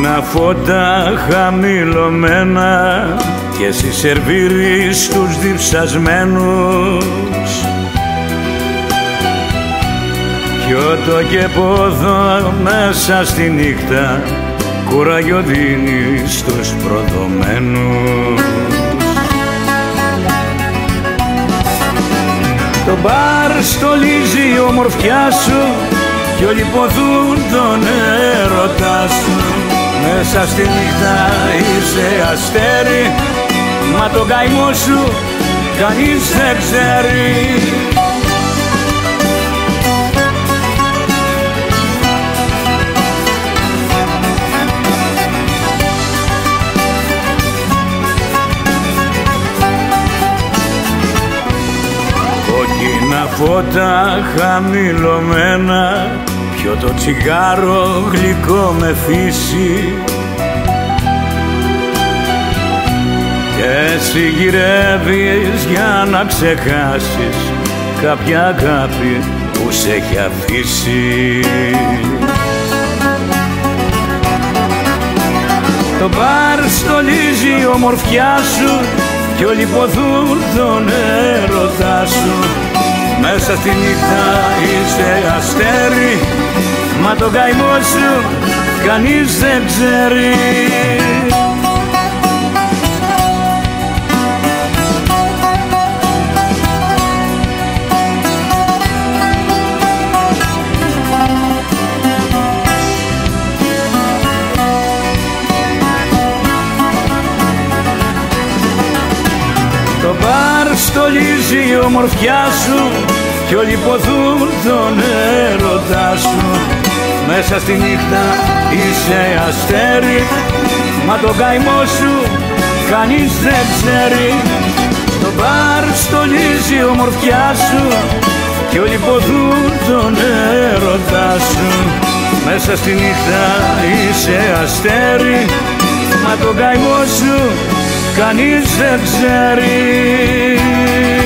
Κόκκινα φώτα χαμηλωμένα και εσύ σερβίρεις τους διψασμένους. Πιότο και πόδο μέσα στη νύχτα, κουράγιο δίνεις στους προδομένους. Το μπαρ στολίζει η ομορφιά σου κι όλοι ποθούν τον έρωτά σου. Μέσα στη νύχτα είσαι αστέρι, μα τον καημό σου κανείς δεν ξέρει. Κόκκινα φώτα χαμηλωμένα, πιω το τσιγάρο γλυκό με φύση και εσύ γυρεύεις για να ξεχάσεις κάποια αγάπη που σε έχει αφήσει. Το μπαρ στολίζει η ομορφιά σου κι όλοι ποθούν τον έρωτά σου. Μέσα στη νύχτα είσαι αστέρι, μα τον καημό σου κανείς δεν ξέρει. Το μπαρ στολίζει η ομορφιά σου κι όλοι ποθούν τον έρωτά σου. Μέσα στη νύχτα είσαι αστέρι, μα τον καημό σου κανείς δεν ξέρει. Το μπαρ στολίζει η ομορφιά σου κι όλοι ποθούν τον έρωτά σου. Μέσα στη νύχτα είσαι αστέρι, μα τον καημό σου κανείς δεν ξέρει.